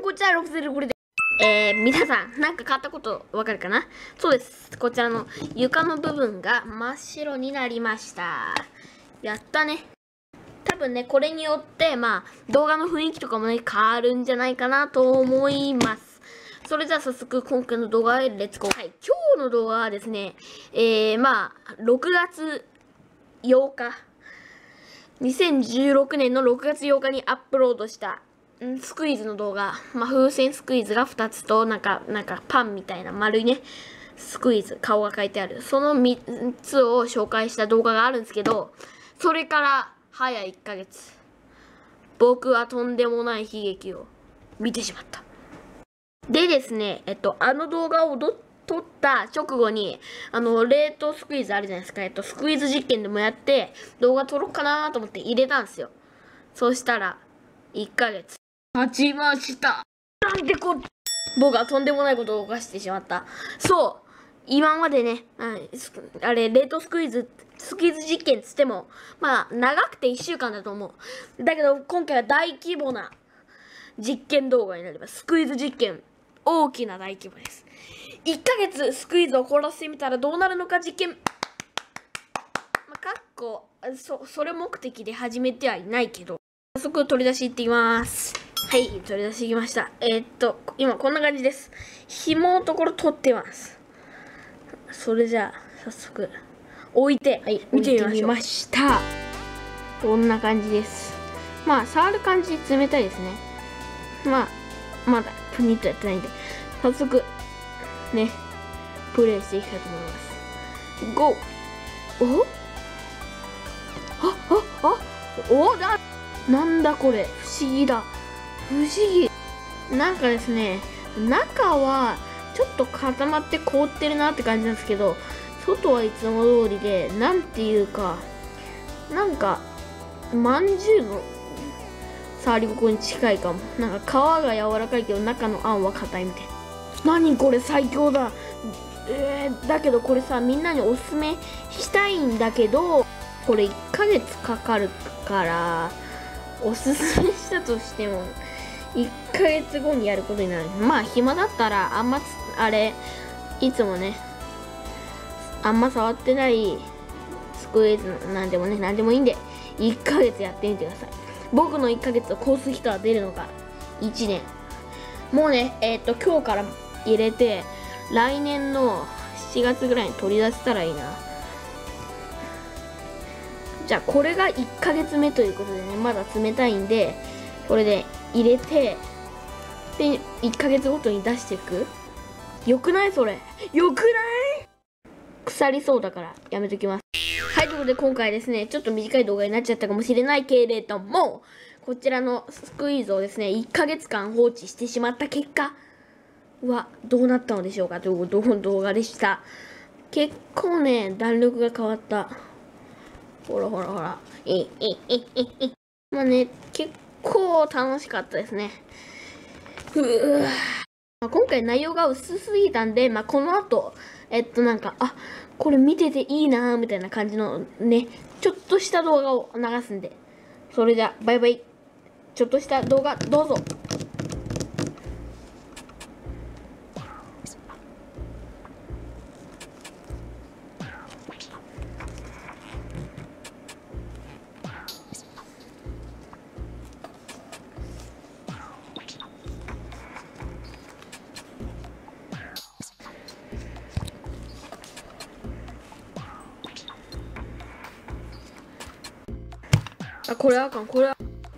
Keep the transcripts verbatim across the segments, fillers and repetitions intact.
こちらろくせんこれで。えー、皆さん、なんか買ったことわかるかな？そうです。こちらの床の部分が真っ白になりました。やったね。多分ね、これによって、まあ、動画の雰囲気とかもね、変わるんじゃないかなと思います。それじゃあ早速、今回の動画へレッツゴー。はい、今日の動画はですね、えー、まあ、ろくがつようか。にせんじゅうろくねんのろくがつようかにアップロードした、んスクイズの動画。まあ、風船スクイズがふたつと、なんか、なんかパンみたいな丸いね、スクイズ、顔が書いてある。そのみっつを紹介した動画があるんですけど、それから早いっかげつ。僕はとんでもない悲劇を見てしまった。でですね、えっと、あの動画をど撮った直後に、あの、冷凍スクイズあるじゃないですか。えっと、スクイズ実験でもやって、動画撮ろうかなと思って入れたんですよ。そしたら、いっかげつ。経ちました。なんてこ、僕はとんでもないことを犯してしまった。そう。今までね、あれ、冷凍スクイズ、スクイズ実験っつっても、まあ、長くていっしゅうかんだと思う。だけど、今回は大規模な実験動画になります。スクイズ実験。大きな大規模です。いっかげつスクイズを凍らせてみたらどうなるのか実験。まあ、かっこ、そ、それ目的で始めてはいないけど、早速取り出し行ってきます。はい、取り出してきました。えー、っと、今こんな感じです。紐のところ取ってます。それじゃあ、早速、置いて、はい、見てみました。こんな感じです。まあ、触る感じ冷たいですね。まあ、まだプニッとやってないんで、早速、ね、プレイしていきたいと思います。ゴー！お？あ、あ、あ、おだ、なんだこれ、不思議だ。不思議。なんかですね、中はちょっと固まって凍ってるなって感じなんですけど、外はいつも通りで、なんていうか、なんか、まんじゅうの触り心地に近いかも。なんか皮が柔らかいけど中のあんは硬いみたいな。何これ最強だ。えー、だけどこれさ、みんなにおすすめしたいんだけど、これいっかげつかかるから、おすすめしたとしても、いっかげつごにやることになる。まあ暇だったら、あんま、あれ、いつもね、あんま触ってないスクイズなんでもね、なんでもいいんで、いっかげつやってみてください。僕のいっかげつを越す人は出るのか、いちねん。もうね、えっと、今日から入れて、来年のしちがつぐらいに取り出せたらいいな。じゃあ、これがいっかげつめということでね、まだ冷たいんで、これで入れて、で、いっかげつごとに出していく。よくないそれ。よくない？腐りそうだからやめときます。はい、ということで今回ですね、ちょっと短い動画になっちゃったかもしれないけれども、こちらのスクイズをですね、いっかげつかん放置してしまった結果はどうなったのでしょうかという動画でした。結構ね、弾力が変わった。ほらほらほら。え、え、え、え、え。まあね、結構楽しかったですね。ふぅ。まあ、今回内容が薄すぎたんで、まあ、この後、えっとなんか、あ、これ見てていいなーみたいな感じのね、ちょっとした動画を流すんで、それじゃ、バイバイ。ちょっとした動画、どうぞ。あ、これあかん、これあ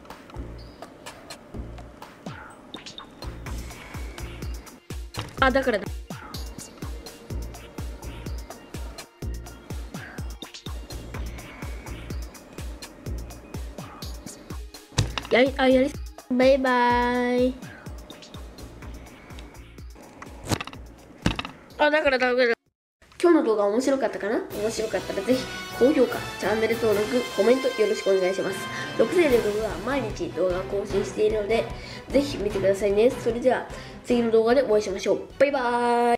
あ、だからだ。やり、あ、やり、バイバーイ。あ、だからだから。今日の動画面白かったかな？面白かったらぜひ高評価、チャンネル登録、コメントよろしくお願いします。ろくせいで僕は毎日動画を更新しているので、ぜひ見てくださいね。それでは次の動画でお会いしましょう。バイバーイ。